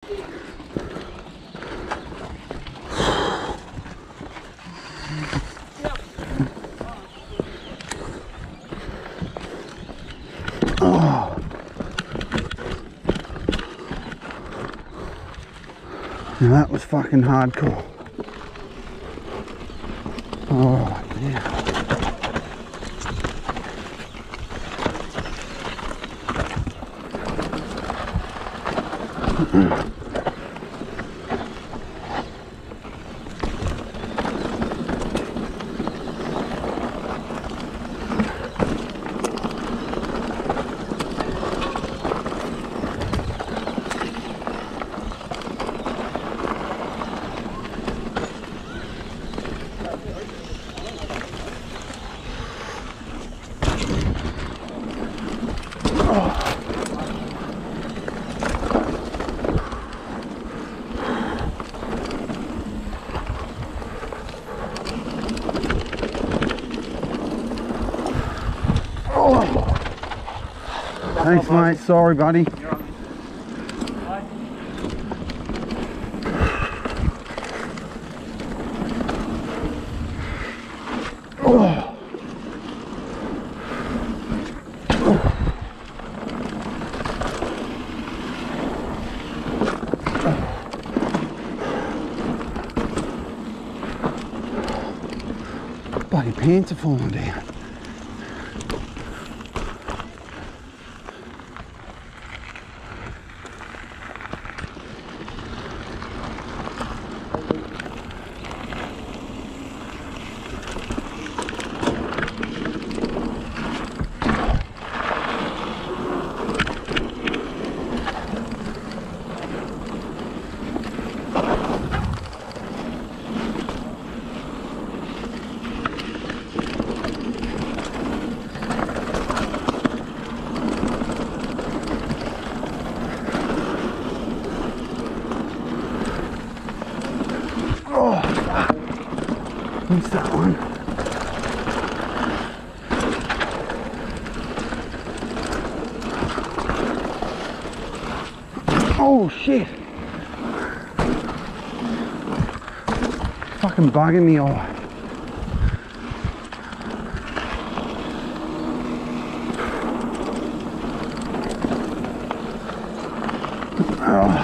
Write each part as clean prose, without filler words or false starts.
Oh. Now that was fucking hardcore. Oh, yeah. Thanks, mate. Sorry, buddy. Oh. Bloody pants are falling down. Oh, fuck. Missed that one. Oh, shit. Fucking bugging me eye. Oh.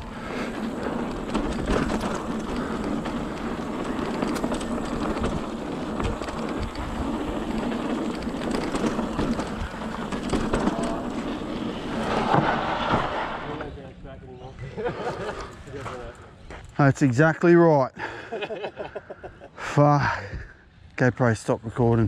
That's exactly right. Fuck. GoPro, stop recording.